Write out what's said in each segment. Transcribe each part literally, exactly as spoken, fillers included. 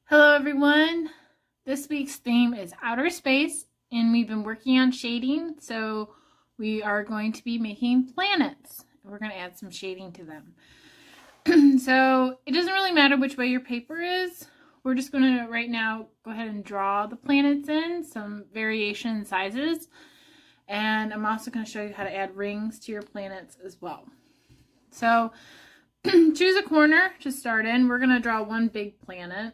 Hello everyone, this week's theme is outer space and we've been working on shading, so we are going to be making planets. We're going to add some shading to them. So it doesn't really matter which way your paper is. We're just going to right now go ahead and draw the planets in some variation in sizes, and I'm also going to show you how to add rings to your planets as well. So choose a corner to start in. We're going to draw one big planet.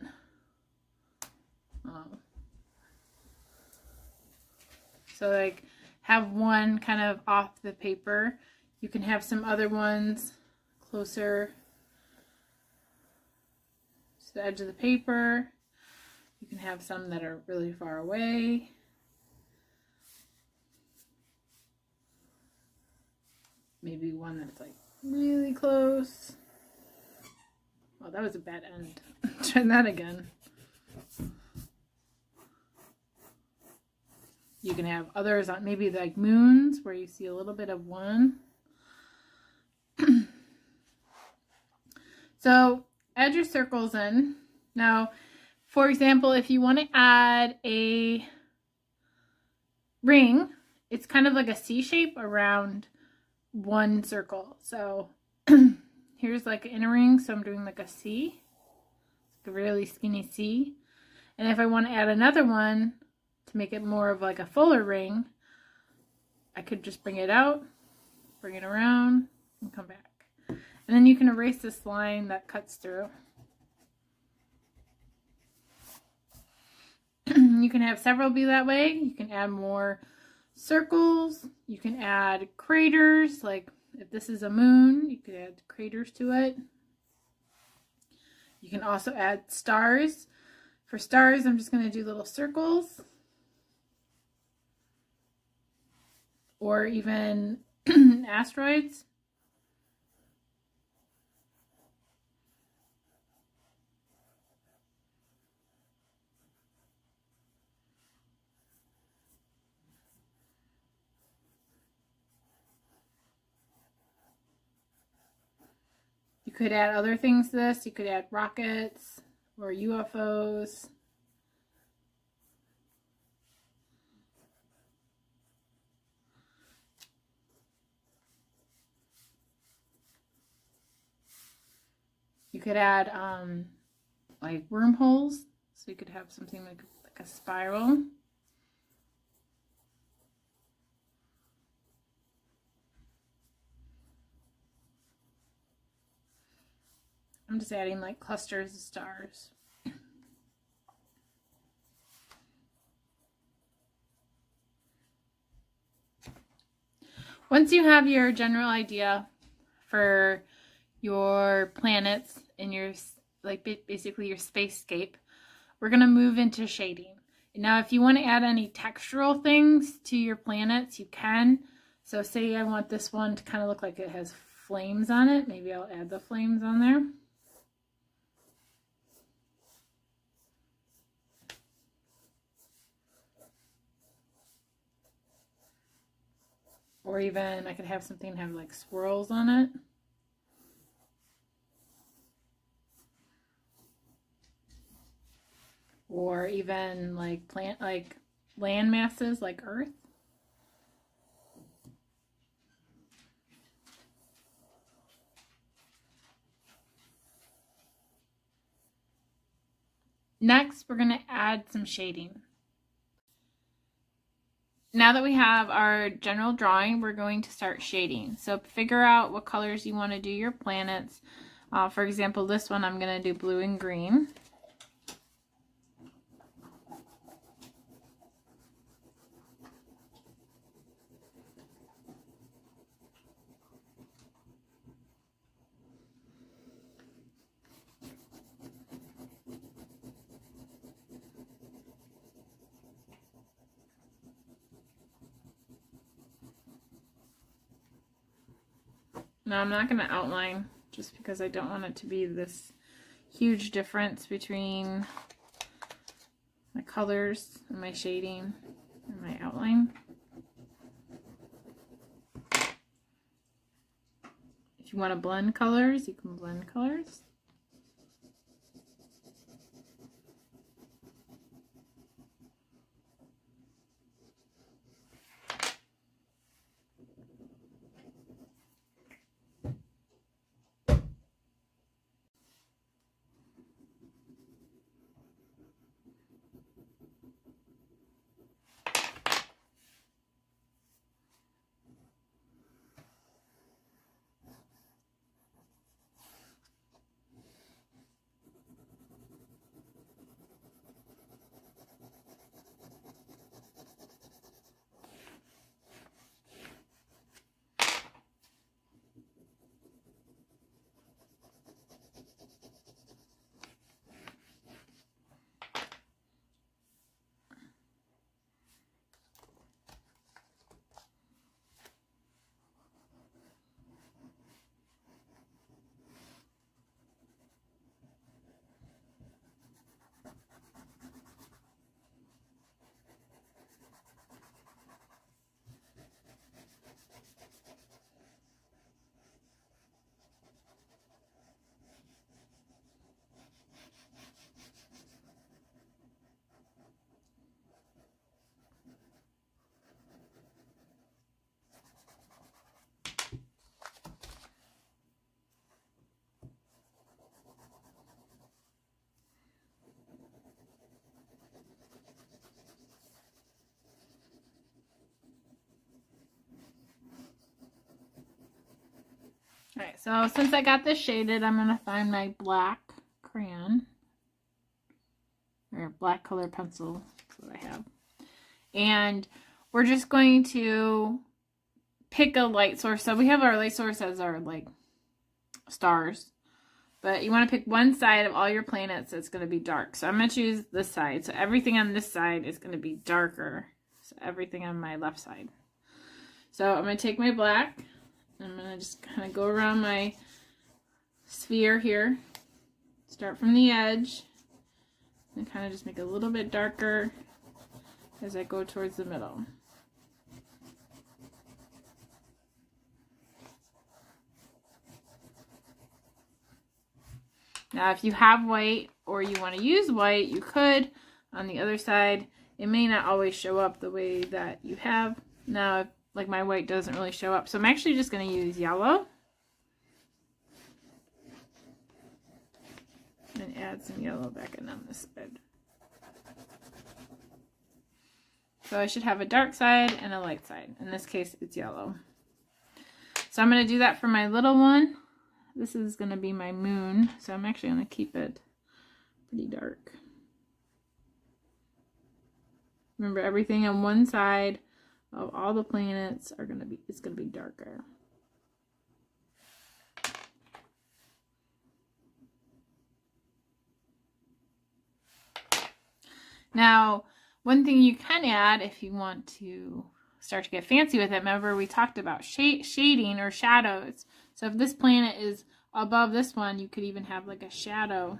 Um, so like have one kind of off the paper. You can have some other ones closer to the edge of the paper. You can have some that are really far away. Maybe one that's like really close. Oh, that was a bad end. Try that again. You can have others on maybe like moons where you see a little bit of one. So add your circles in. Now, for example, if you want to add a ring, it's kind of like a C shape around one circle. So here's like an inner ring, so I'm doing like a C, like a really skinny C. And if I want to add another one, to make it more of like a fuller ring, I could just bring it out, bring it around, and come back. And then you can erase this line that cuts through. You can have several be that way. You can add more circles. You can add craters. Like if this is a moon, you could add craters to it. You can also add stars. For stars, I'm just going to do little circles. Or even asteroids. You could add other things to this. You could add rockets or U F Os. You could add um, like wormholes, so you could have something like, like a spiral. I'm just adding like clusters of stars. Once you have your general idea for your planets and your like basically your spacescape, we're going to move into shading. Now if you want to add any textural things to your planets, you can. So say I want this one to kind of look like it has flames on it, maybe I'll add the flames on there. Or even I could have something have like swirls on it. Or even like plant, like land masses like Earth. Next, we're going to add some shading. Now that we have our general drawing, we're going to start shading. So figure out what colors you want to do your planets. Uh, for example, this one I'm going to do blue and green. Now I'm not going to outline just because I don't want it to be this huge difference between my colors and my shading and my outline. If you want to blend colors, you can blend colors. Alright, so since I got this shaded, I'm going to find my black crayon. Or black color pencil. That's what I have. And we're just going to pick a light source. So we have our light source as our like stars. But you want to pick one side of all your planets that's going to be dark. So I'm going to choose this side. So everything on this side is going to be darker. So everything on my left side. So I'm going to take my black. I'm going to just kind of go around my sphere here. Start from the edge. And kind of just make it a little bit darker as I go towards the middle. Now if you have white or you want to use white, you could on the other side. It may not always show up the way that you have. Now, if, like my white doesn't really show up. So I'm actually just going to use yellow. And add some yellow back in on this side. So I should have a dark side and a light side. In this case, it's yellow. So I'm going to do that for my little one. This is going to be my moon. So I'm actually going to keep it pretty dark. Remember, everything on one side of all the planets are going to be, it's going to be darker. Now, one thing you can add if you want to start to get fancy with it, remember we talked about shade, shading or shadows. So if this planet is above this one, you could even have like a shadow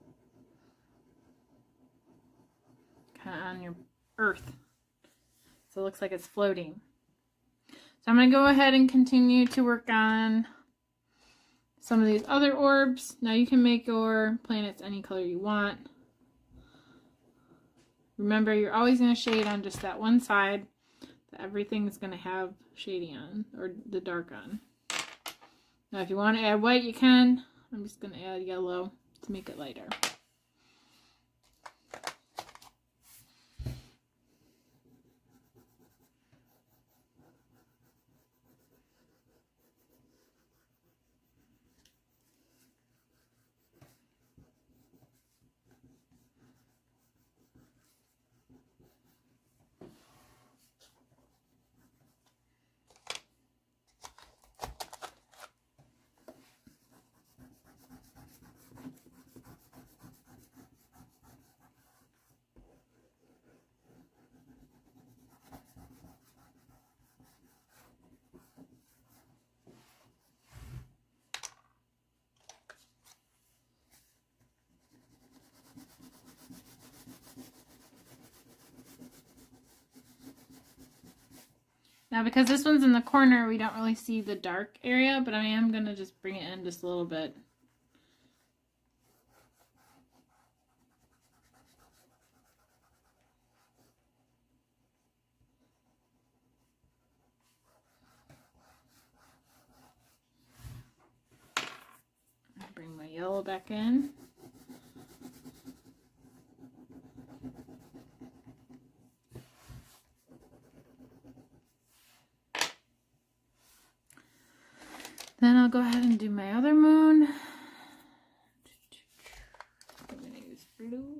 kind of on your Earth. So it looks like it's floating. So I'm going to go ahead and continue to work on some of these other orbs. Now you can make your planets any color you want. Remember, you're always going to shade on just that one side that everything's going to have shading on, or the dark on. Now, if you want to add white, you can. I'm just going to add yellow to make it lighter. Now, because this one's in the corner, we don't really see the dark area, but I am going to just bring it in just a little bit. Bring my yellow back in. Then I'll go ahead and do my other moon. I'm going to use blue.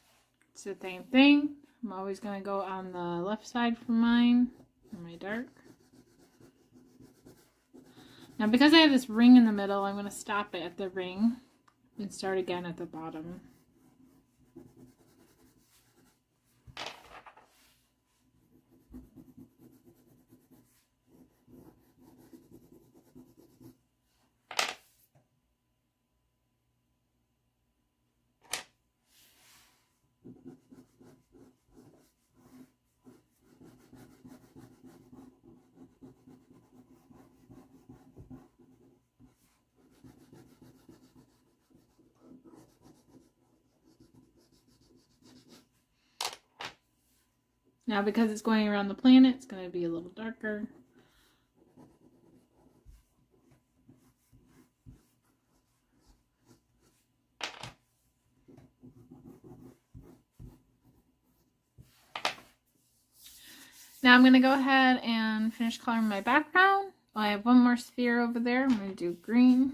It's the same thing. I'm always going to go on the left side for mine, for my dark. Now because I have this ring in the middle, I'm going to stop it at the ring and start again at the bottom. Now because it's going around the planet, it's going to be a little darker. Now I'm going to go ahead and finish coloring my background. I have one more sphere over there. I'm going to do green.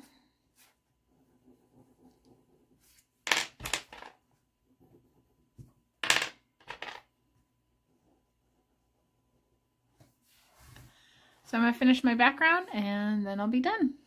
So I'm going to finish my background and then I'll be done.